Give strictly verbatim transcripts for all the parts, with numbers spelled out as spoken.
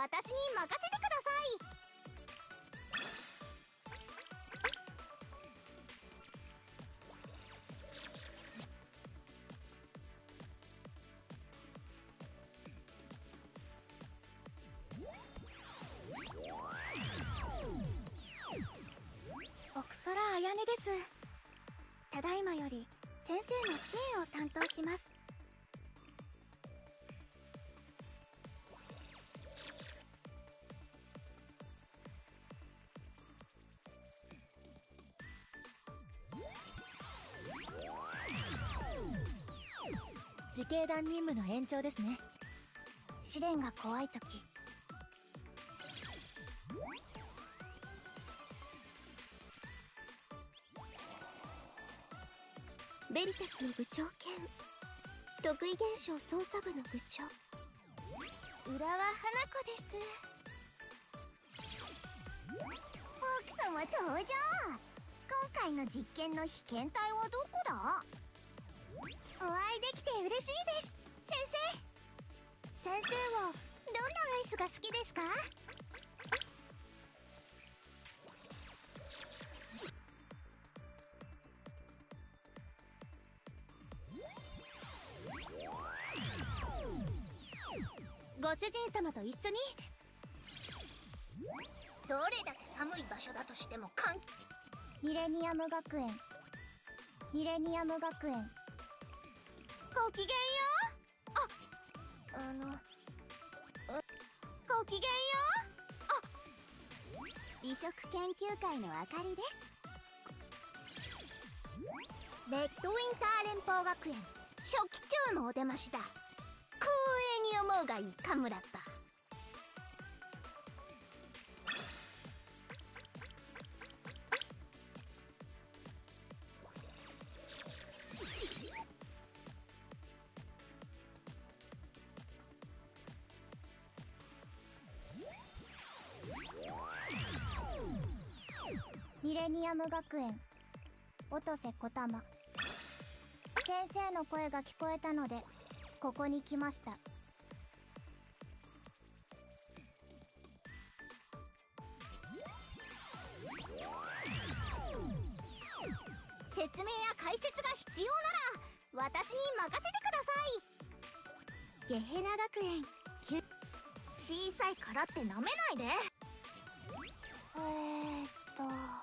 私に任せてください。奥空彩音です。ただいまより先生の支援を担当します。自警団任務の延長ですね。試練が怖いとき、 ベリタスの部長兼得意現象操作部の部長、 浦和花子です。奥様登場。今回の実験の被験体はどこだ？お会いできて嬉しいです、先生。先生はどんなアイスが好きですか？ご主人様と一緒に。どれだけ寒い場所だとしても関ミレニアム学園ミレニアム学園ごきげんよう。ああのごきげんよう。あ美食研究会のあかりです。レッドウィンター連邦学園初期長のお出ましだ。光栄に思うがいいカムラッタ。ミレニアム学園音瀬小玉。先生の声が聞こえたのでここに来ました。説明や解説が必要なら私に任せてください。ゲヘナ学園きゅ小さいからってなめないで。えーっと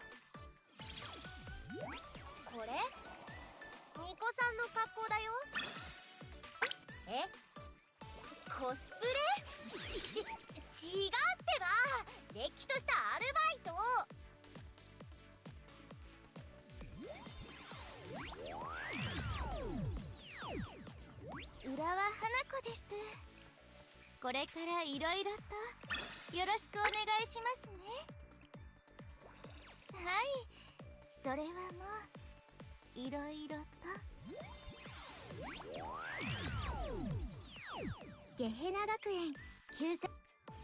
これニコさんの格好だよ。え？コスプレ？ち、違ってば。れっきとしたアルバイト。浦和花子です。これからいろいろとよろしくお願いしますね。はい、それはもういろいろと。ゲヘナ学園救助。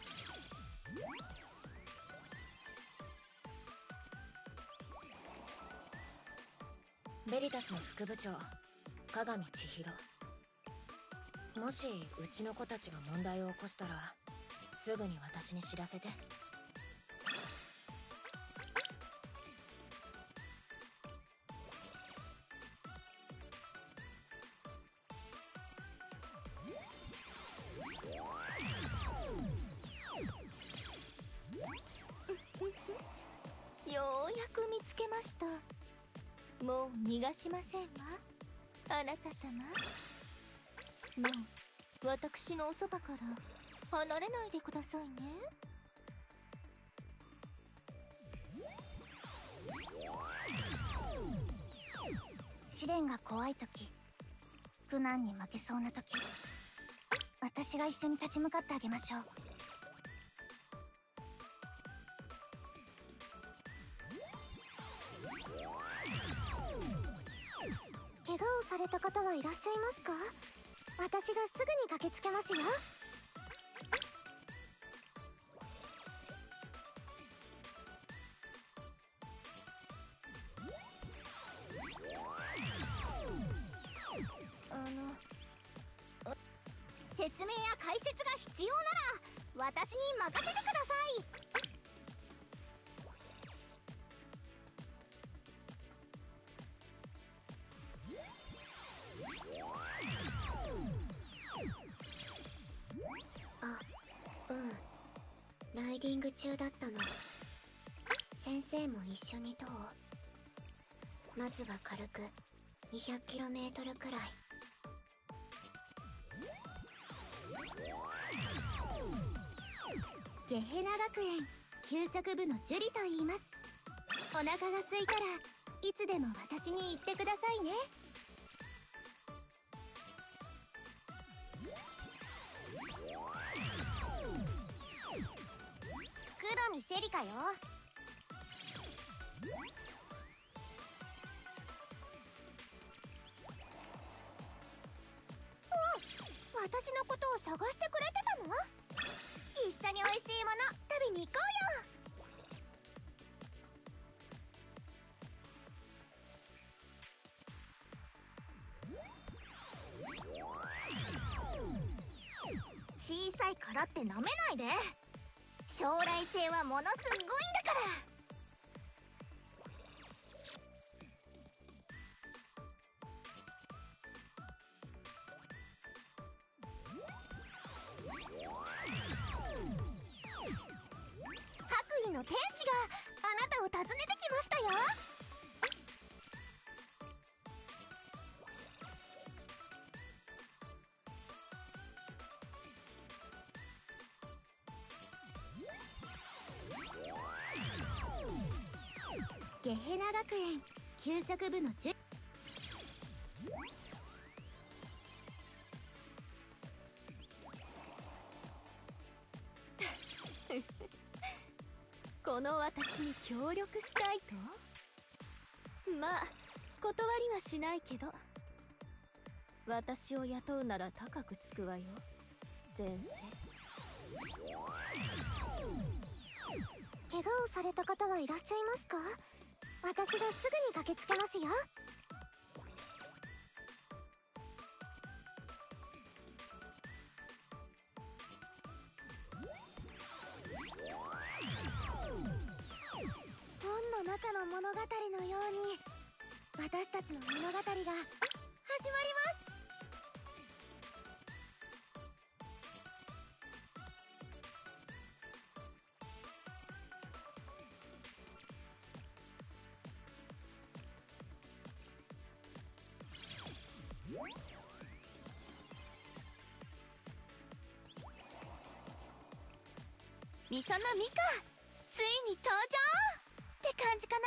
ベリタスの副部長加賀見千尋。もしうちの子たちが問題を起こしたらすぐに私に知らせて。 ようやく見つけました。もう逃がしませんわ、あなた様。もう私のおそばから離れないでくださいね。 試練が怖い時、苦難に負けそうな時、私が一緒に立ち向かってあげましょう。怪我をされた方はいらっしゃいますか？私がすぐに駆けつけますよ。説明や解説が必要な私に任せてください。あ、うん、ライディング中だったの。先生も一緒にどう？まずは軽く にひゃくキロメートル くらい。ゲヘナ学園給食部のジュリと言います。お腹が空いたらいつでも私に言ってくださいね。黒見セリカよ。お、私のことを探してくれてたの？一緒に美味しいもの食べに行こうよ。小さいからってなめないで。将来性はものすっごいんだから。白衣の天使があなたを訪ねてきましたよ。ゲヘナ学園給食部のジュこの私に協力したいと？まあ断りはしないけど、私を雇うなら高くつくわよ、先生。 怪我をされた方はいらっしゃいますか？私がすぐに駆けつけますよ。本の中の物語のように私たちの物語が始まります。 ミソのミカ、ついに登場って感じかな。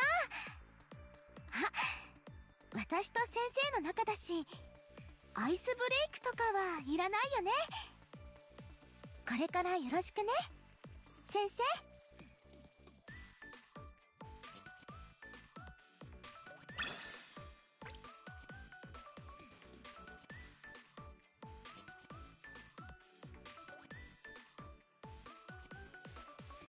あ、私と先生の中だし、アイスブレイクとかはいらないよね。これからよろしくね、先生。